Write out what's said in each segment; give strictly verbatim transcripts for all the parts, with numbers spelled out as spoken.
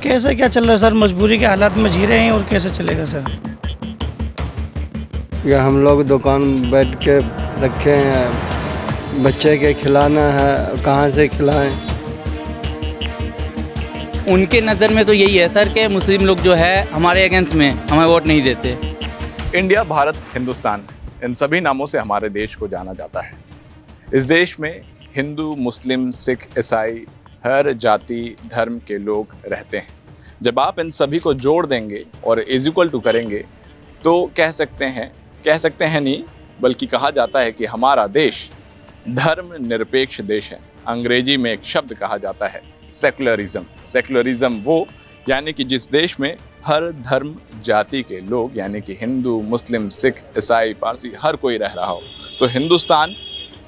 कैसे क्या चल रहा है सर, मजबूरी के हालात में जी रहे हैं और कैसे चलेगा सर। या हम लोग दुकान बैठ के रखे हैं, बच्चे के खिलाना है, कहाँ से खिलाएं। उनके नज़र में तो यही है सर कि मुस्लिम लोग जो है हमारे अगेंस्ट में हमें वोट नहीं देते। इंडिया, भारत, हिंदुस्तान, इन सभी नामों से हमारे देश को जाना जाता है। इस देश में हिंदू, मुस्लिम, सिख, ईसाई, हर जाति धर्म के लोग रहते हैं। जब आप इन सभी को जोड़ देंगे और इज इक्वल टू करेंगे तो कह सकते हैं कह सकते हैं नहीं बल्कि कहा जाता है कि हमारा देश धर्म निरपेक्ष देश है। अंग्रेजी में एक शब्द कहा जाता है सेकुलरिज्म। सेकुलरिज्म वो यानी कि जिस देश में हर धर्म जाति के लोग यानी कि हिंदू, मुस्लिम, सिख, ईसाई, पारसी हर कोई रह रहा हो, तो हिंदुस्तान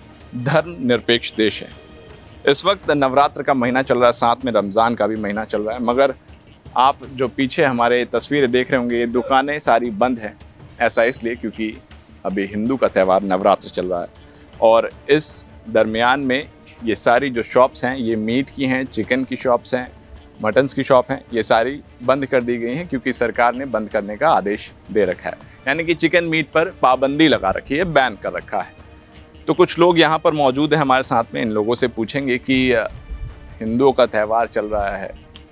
धर्म निरपेक्ष देश है। इस वक्त नवरात्र का महीना चल रहा है, साथ में रमज़ान का भी महीना चल रहा है, मगर आप जो पीछे हमारे तस्वीरें देख रहे होंगे ये दुकानें सारी बंद हैं। ऐसा इसलिए क्योंकि अभी हिंदू का त्यौहार नवरात्र चल रहा है और इस दरमियान में ये सारी जो शॉप्स हैं ये मीट की हैं, चिकन की शॉप्स हैं, मटन्स की शॉप हैं, ये सारी बंद कर दी गई हैं क्योंकि सरकार ने बंद करने का आदेश दे रखा है। यानी कि चिकन मीट पर पाबंदी लगा रखी है, बैन कर रखा है। तो कुछ लोग यहाँ पर मौजूद हैं हमारे साथ में, इन लोगों से पूछेंगे कि हिंदुओं का त्यौहार चल रहा है,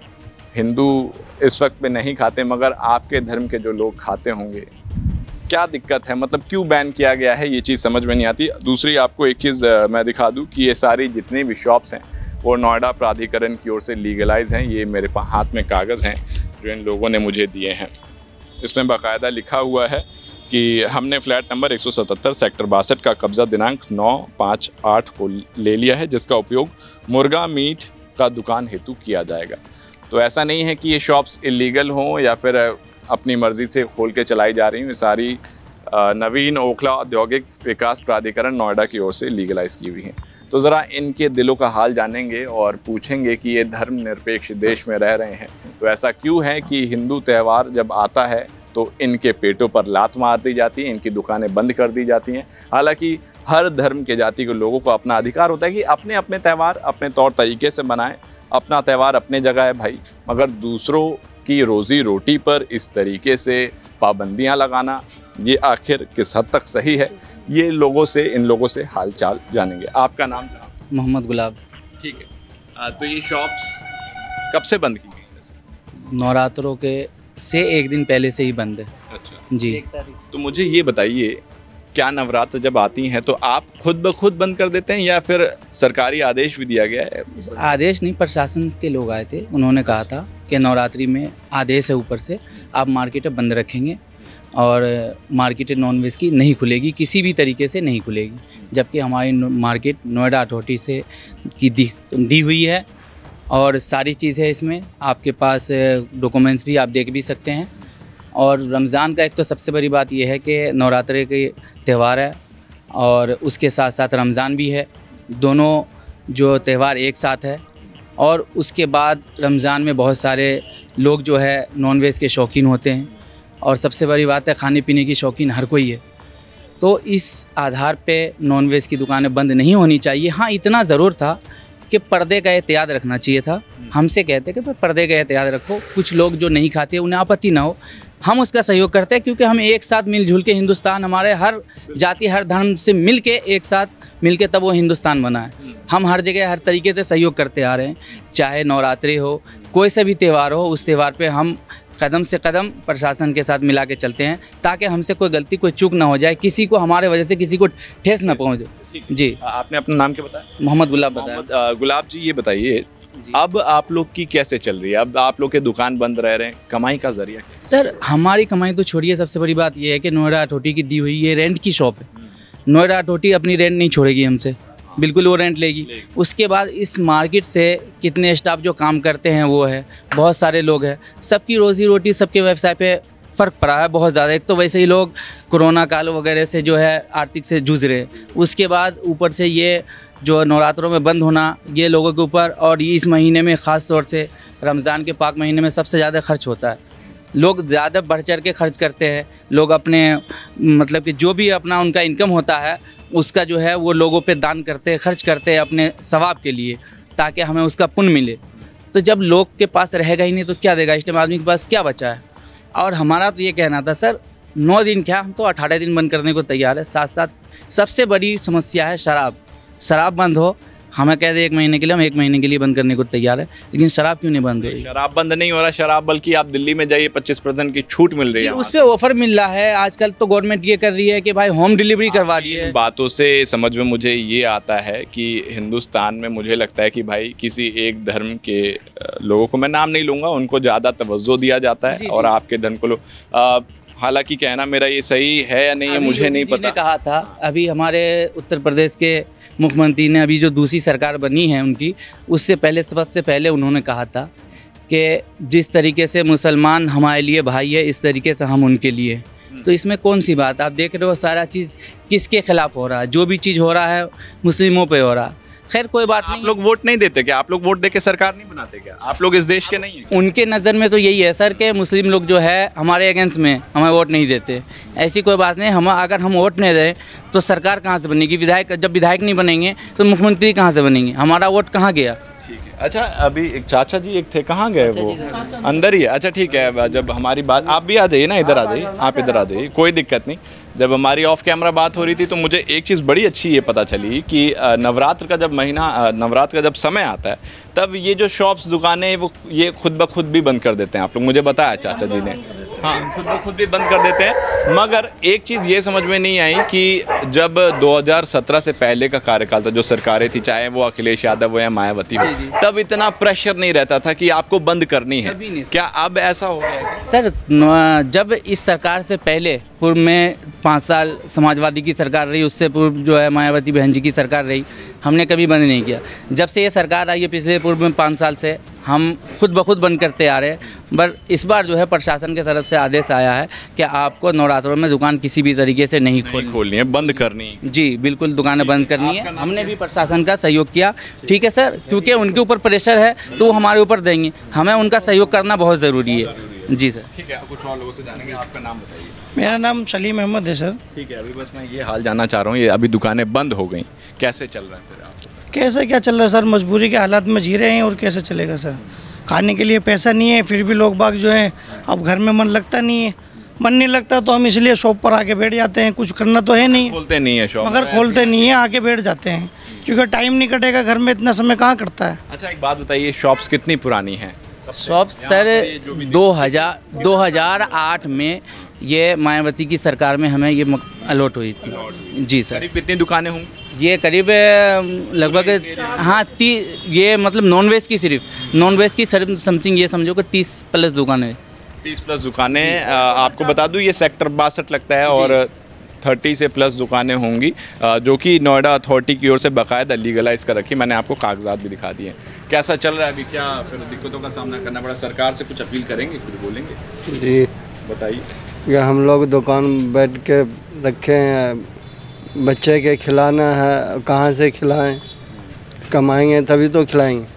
हिंदू इस वक्त में नहीं खाते मगर आपके धर्म के जो लोग खाते होंगे, क्या दिक्कत है, मतलब क्यों बैन किया गया है, ये चीज़ समझ में नहीं आती। दूसरी आपको एक चीज़ मैं दिखा दूँ कि ये सारी जितनी भी शॉप्स हैं वो नोएडा प्राधिकरण की ओर से लीगलाइज हैं। ये मेरे पास हाथ में कागज़ हैं जो इन लोगों ने मुझे दिए हैं। इसमें बाकायदा लिखा हुआ है कि हमने फ्लैट नंबर एक सौ सतहत्तर सेक्टर बासठ का कब्ज़ा दिनांक नौ पाँच आठ को ले लिया है, जिसका उपयोग मुर्गा मीट का दुकान हेतु किया जाएगा। तो ऐसा नहीं है कि ये शॉप्स इलीगल हों या फिर अपनी मर्ज़ी से खोल के चलाई जा रही हूँ। ये सारी नवीन ओखला औद्योगिक विकास प्राधिकरण नोएडा की ओर से लीगलाइज़ की हुई हैं। तो ज़रा इनके दिलों का हाल जानेंगे और पूछेंगे कि ये धर्म निरपेक्ष देश में रह रहे हैं तो ऐसा क्यों है कि हिंदू त्यौहार जब आता है तो इनके पेटों पर लात मार दी जाती है, इनकी दुकानें बंद कर दी जाती हैं। हालांकि हर धर्म के जाति के लोगों को अपना अधिकार होता है कि अपने अपने त्यौहार अपने तौर तरीके से मनाएं। अपना त्यौहार अपने जगह है भाई, मगर दूसरों की रोज़ी रोटी पर इस तरीके से पाबंदियां लगाना ये आखिर किस हद तक सही है, ये लोगों से इन लोगों से हाल चाल जानेंगे। आपका नाम? मोहम्मद गुलाब। ठीक है, आ, तो ये शॉप्स कब से बंद की गई? नवरात्रों के से एक दिन पहले से ही बंद है। अच्छा जी। तो मुझे ये बताइए, क्या नवरात्र जब आती हैं तो आप खुद ब खुद बंद कर देते हैं या फिर सरकारी आदेश भी दिया गया है? आदेश नहीं, प्रशासन के लोग आए थे, उन्होंने कहा था कि नवरात्रि में आदेश है ऊपर से, आप मार्केटें बंद रखेंगे और मार्केटें नॉनवेज की नहीं खुलेगी, किसी भी तरीके से नहीं खुलेगी। जबकि हमारी मार्केट नोएडा अथॉरिटी से की दी दी हुई है और सारी चीज़ है इसमें, आपके पास डॉक्यूमेंट्स भी आप देख भी सकते हैं। और रमज़ान का एक तो सबसे बड़ी बात यह है कि नवरात्रि के त्यौहार है और उसके साथ साथ रमज़ान भी है, दोनों जो त्यौहार एक साथ है। और उसके बाद रमज़ान में बहुत सारे लोग जो है नॉनवेज के शौकीन होते हैं और सबसे बड़ी बात है खाने पीने की शौकीन हर कोई है। तो इस आधार पे नॉनवेज की दुकानें बंद नहीं होनी चाहिए। हाँ, इतना ज़रूर था कि पर्दे का एहतियात रखना चाहिए था। हमसे कहते कि पर्दे का एहतियात रखो, कुछ लोग जो नहीं खाते उन्हें आपत्ति ना हो, हम उसका सहयोग करते हैं क्योंकि हम एक साथ मिलजुल के, हिंदुस्तान हमारे हर जाति हर धर्म से मिल के एक साथ मिल के तब वो हिंदुस्तान बना है। हम हर जगह हर तरीके से सहयोग करते आ रहे हैं, चाहे नवरात्रि हो, कोई सा भी त्यौहार हो, उस त्यौहार पे हम कदम से कदम प्रशासन के साथ मिला के चलते हैं ताकि हमसे कोई गलती कोई चूक ना हो जाए, किसी को हमारे वजह से किसी को ठेस ना पहुँचे। जी। आपने अपना नाम क्या बताया? मोहम्मद गुलाब बताया। गुलाब जी, ये बताइए अब आप लोग की कैसे चल रही है? अब आप लोग के दुकान बंद रह रहे हैं, कमाई का जरिया क्या? सर हमारी कमाई तो छोड़िए, सबसे बड़ी बात यह है कि नोएडा अथॉरिटी की दी हुई ये रेंट की शॉप है। नोएडा अथॉरिटी अपनी रेंट नहीं छोड़ेगी हमसे, बिल्कुल वो रेंट लेगी। उसके बाद इस मार्केट से कितने स्टाफ जो काम करते हैं वो है, बहुत सारे लोग हैं, सबकी रोज़ी रोटी, सबके व्यवसाय पे फ़र्क पड़ा है बहुत ज़्यादा। एक तो वैसे ही लोग कोरोना काल वगैरह से जो है आर्थिक से जूझ रहे हैं, उसके बाद ऊपर से ये जो नवरात्रों में बंद होना ये लोगों के ऊपर, और इस महीने में ख़ास तौर से रमज़ान के पाक महीने में सबसे ज़्यादा खर्च होता है। लोग ज़्यादा बढ़ चढ़ के खर्च करते हैं, लोग अपने मतलब कि जो भी अपना उनका इनकम होता है उसका जो है वो लोगों पे दान करते हैं, खर्च करते हैं अपने सवाब के लिए, ताकि हमें उसका पुण्य मिले। तो जब लोग के पास रहेगा ही नहीं तो क्या देगा, इस टाइम आदमी के पास क्या बचा है। और हमारा तो ये कहना था सर, नौ दिन क्या, हम तो अठारह दिन बंद करने को तैयार है। साथ साथ सबसे बड़ी समस्या है शराब। शराब बंद हो, हमें कह दे एक महीने के लिए, हम एक महीने के लिए बंद करने को तैयार है, लेकिन शराब क्यों नहीं बंद हो रही? शराब बंद नहीं हो रहा, शराब बल्कि आप दिल्ली में जाइए पच्चीस परसेंट की छूट मिल रही है, उस पर ऑफर मिल रहा है। आजकल तो गवर्नमेंट ये कर रही है कि भाई होम डिलीवरी करवा रही है। बातों से समझ में मुझे ये आता है कि हिंदुस्तान में मुझे लगता है कि भाई किसी एक धर्म के लोगों को, मैं नाम नहीं लूँगा, उनको ज़्यादा तवज्जो दिया जाता है और आपके धर्म को लोग, हालांकि कहना मेरा ये सही है या नहीं है मुझे नहीं पता। कहा था अभी हमारे उत्तर प्रदेश के मुख्यमंत्री ने, अभी जो दूसरी सरकार बनी है उनकी, उससे पहले सबसे पहले उन्होंने कहा था कि जिस तरीके से मुसलमान हमारे लिए भाई है, इस तरीके से हम उनके लिए। तो इसमें कौन सी बात, आप देख रहे हो सारा चीज़ किसके खिलाफ हो रहा है, जो भी चीज़ हो रहा है मुस्लिमों पे हो रहा है। खैर कोई बात नहीं। आप लोग वोट नहीं देते क्या? आप लोग वोट देके सरकार नहीं बनाते क्या? आप लोग इस देश के नहीं हैं? उनके नज़र में तो यही है सर कि मुस्लिम लोग जो है हमारे अगेंस्ट में, हमें वोट नहीं देते। ऐसी कोई बात नहीं। हम अगर हम वोट नहीं दें तो सरकार कहाँ से बनेगी? विधायक, जब विधायक नहीं बनेंगे तो मुख्यमंत्री कहाँ से बनेंगे? हमारा वोट कहाँ गया? ठीक है। अच्छा, अभी एक चाचा जी एक थे, कहाँ गए वो? अंदर ही है। अच्छा ठीक है, जब हमारी बात, आप भी आ जाइए ना, इधर आ जाइए, आप इधर आ जाइए, कोई दिक्कत नहीं। जब हमारी ऑफ कैमरा बात हो रही थी तो मुझे एक चीज़ बड़ी अच्छी ये पता चली कि नवरात्र का जब महीना, नवरात्र का जब समय आता है, तब ये जो शॉप्स, दुकानें, वो ये खुद ब खुद भी बंद कर देते हैं। आप लोग, मुझे बताया चाचा जी ने, हाँ, खुद ब खुद भी बंद कर देते हैं। मगर एक चीज़ ये समझ में नहीं आई कि जब दो हज़ार सत्रह से पहले का कार्यकाल था, जो सरकारें थी, चाहे वो अखिलेश यादव हो या मायावती हो, तब इतना प्रेशर नहीं रहता था कि आपको बंद करनी है। क्या अब ऐसा हो गया है? सर, जब इस सरकार से पहले पूर्व में पाँच साल समाजवादी की सरकार रही, उससे पूर्व जो है मायावती बहन जी की सरकार रही, हमने कभी बंद नहीं किया। जब से ये सरकार आई है पिछले पूर्व में पाँच साल से, हम खुद ब खुद बंद करते आ रहे हैं। पर इस बार जो है प्रशासन की तरफ से आदेश आया है कि आपको नवरात्रों में दुकान किसी भी तरीके से नहीं खोल खोलनी है, बंद करनी है। जी बिल्कुल, दुकानें बंद करनी है। हमने भी प्रशासन का सहयोग किया, ठीक है सर, क्योंकि उनके ऊपर प्रेशर है तो वो हमारे ऊपर देंगे, हमें उनका सहयोग करना बहुत ज़रूरी है। जी सर। ठीक है, कुछ और लोगों से जानेंगे। आपका नाम बताइए। मेरा नाम सलीम अहमद है सर। ठीक है, अभी बस मैं ये हाल जानना चाह रहा हूँ, ये अभी दुकानें बंद हो गई, कैसे चल रहा है फिर आपको? कैसे क्या चल रहा है सर, मजबूरी के हालात में जी रहे हैं और कैसे चलेगा सर। खाने के लिए पैसा नहीं है, फिर भी लोग बाग जो हैं, अब घर में मन लगता नहीं है। मन नहीं लगता तो हम इसलिए शॉप पर आके बैठ जाते हैं, कुछ करना तो है नहीं, खोलते नहीं है शॉप, मगर खोलते नहीं है, आके बैठ जाते हैं, क्योंकि टाइम नहीं कटेगा घर में, इतना समय कहाँ कटता है। अच्छा एक बात बताइए, शॉप्स कितनी पुरानी हैं? शॉप सर दो हज़ार दो हज़ार आठ में ये मायावती की सरकार में हमें ये अलॉट हुई थी। जी सर। करीब कितनी दुकानें होंगी? ये करीब लगभग, हाँ, ती ये मतलब नॉन वेज की, सिर्फ नॉन वेज की सिर्फ समथिंग ये समझो कि तीस प्लस दुकानें तीस प्लस दुकानें। आपको बता दूं ये सेक्टर बासठ लगता है और तीस से प्लस दुकानें होंगी, जो कि नोएडा अथॉरिटी की ओर से बाकायदा लीगलाइज कर रखी। मैंने आपको कागजात भी दिखा दिए। कैसा चल रहा है अभी? क्या फिर दिक्कतों का सामना करना पड़ा? सरकार से कुछ अपील करेंगे, कुछ बोलेंगे? जी बताइए। ये हम लोग दुकान बैठ के रखे हैं, बच्चे के खिलाना है, कहाँ से खिलाएं? कमाएंगे तभी तो खिलाएंगे,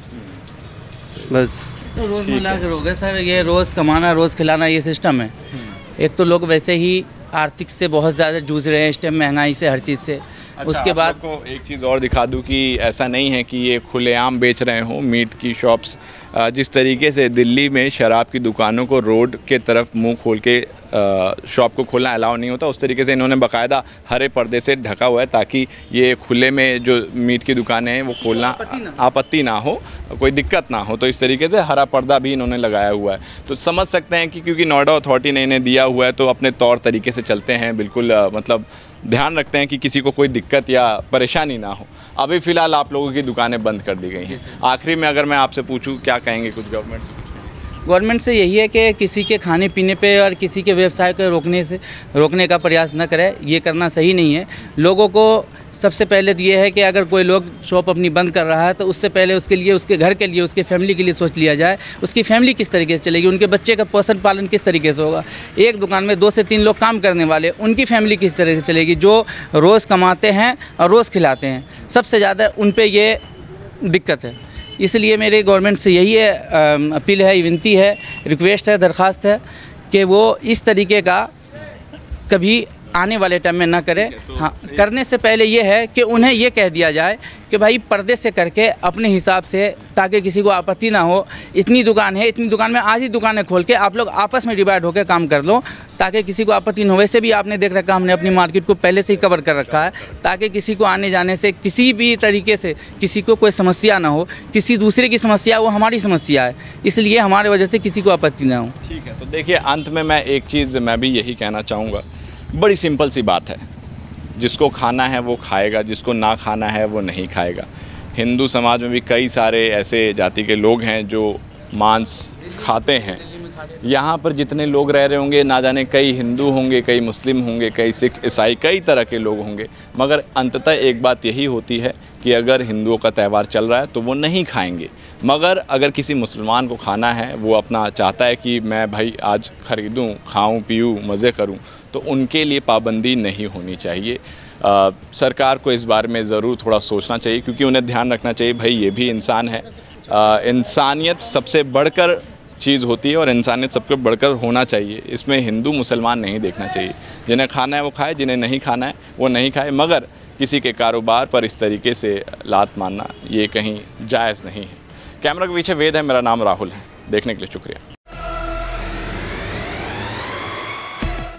बस। तो रोज़मर्रा के रोग है सर, ये रोज़ कमाना रोज़ खिलाना, ये सिस्टम है। एक तो लोग वैसे ही आर्थिक से बहुत ज़्यादा जूझ रहे हैं इस टाइम, महंगाई से, हर चीज़ से। अच्छा, उसके बाद को एक चीज़ और दिखा दूं कि ऐसा नहीं है कि ये खुलेआम बेच रहे हों मीट की शॉप्स। जिस तरीके से दिल्ली में शराब की दुकानों को रोड के तरफ मुंह खोल के शॉप को खोलना अलाउ नहीं होता, उस तरीके से इन्होंने बाकायदा हरे पर्दे से ढका हुआ है ताकि ये खुले में जो मीट की दुकानें हैं वो खोलना आपत्ति ना हो, कोई दिक्कत ना हो। तो इस तरीके से हरा पर्दा भी इन्होंने लगाया हुआ है। तो समझ सकते हैं कि क्योंकि नोएडा अथॉरिटी ने इन्हें दिया हुआ है तो अपने तौर तरीके से चलते हैं, बिल्कुल मतलब ध्यान रखते हैं कि किसी को कोई दिक्कत या परेशानी ना हो। अभी फ़िलहाल आप लोगों की दुकानें बंद कर दी गई हैं। आखिरी में अगर मैं आपसे पूछूं, क्या कहेंगे कुछ गवर्नमेंट से? गवर्नमेंट से यही है कि किसी के खाने पीने पे और किसी के व्यवसाय को रोकने से रोकने का प्रयास न करे, ये करना सही नहीं है। लोगों को सबसे पहले तो ये है कि अगर कोई लोग शॉप अपनी बंद कर रहा है तो उससे पहले उसके लिए, उसके घर के लिए, उसके फैमिली के लिए सोच लिया जाए, उसकी फैमिली किस तरीके से चलेगी, उनके बच्चे का पोषण पालन किस तरीके से होगा। एक दुकान में दो से तीन लोग काम करने वाले, उनकी फैमिली किस तरह से चलेगी, जो रोज़ कमाते हैं और रोज़ खिलाते हैं, सबसे ज़्यादा उन पर ये दिक्कत है। इसलिए मेरे गवर्नमेंट से यही है, अपील है, विनती है, रिक्वेस्ट है, दरख्वास्त है कि वो इस तरीके का कभी आने वाले टाइम में ना करें। हाँ, करने से पहले ये है कि उन्हें ये कह दिया जाए कि भाई पर्दे से करके अपने हिसाब से, ताकि किसी को आपत्ति ना हो। इतनी दुकान है, इतनी दुकान में आधी दुकानें खोल के आप लोग आपस में डिवाइड होकर काम कर लो, ताकि किसी को आपत्ति न हो। वैसे भी आपने देख रखा, हमने अपनी मार्केट को पहले से ही कवर कर रखा है, ताकि किसी को आने जाने से किसी भी तरीके से किसी को कोई समस्या ना हो। किसी दूसरे की समस्या वो हमारी समस्या है, इसलिए हमारे वजह से किसी को आपत्ति ना हो। ठीक है, तो देखिए अंत में मैं एक चीज़ मैं भी यही कहना चाहूँगा, बड़ी सिंपल सी बात है, जिसको खाना है वो खाएगा, जिसको ना खाना है वो नहीं खाएगा। हिंदू समाज में भी कई सारे ऐसे जाति के लोग हैं जो मांस खाते हैं। यहाँ पर जितने लोग रह रहे होंगे, ना जाने कई हिंदू होंगे, कई मुस्लिम होंगे, कई सिख, ईसाई, कई तरह के लोग होंगे, मगर अंततः एक बात यही होती है कि अगर हिंदुओं का त्यौहार चल रहा है तो वो नहीं खाएंगे। मगर अगर किसी मुसलमान को खाना है, वो अपना चाहता है कि मैं भाई आज ख़रीदूँ, खाऊं, पीऊँ, मज़े करूं, तो उनके लिए पाबंदी नहीं होनी चाहिए। आ, सरकार को इस बारे में ज़रूर थोड़ा सोचना चाहिए, क्योंकि उन्हें ध्यान रखना चाहिए भाई ये भी इंसान है। आ, इंसानियत सबसे बढ़कर चीज़ होती है और इंसानियत सबसे बढ़कर होना चाहिए। इसमें हिंदू मुसलमान नहीं देखना चाहिए। जिन्हें खाना है वो खाए, जिन्हें नहीं खाना है वो नहीं खाए, मगर किसी के कारोबार पर इस तरीके से लात मारना ये कहीं जायज़ नहीं है। कैमरा के पीछे वेद है, मेरा नाम राहुल है। देखने के लिए शुक्रिया।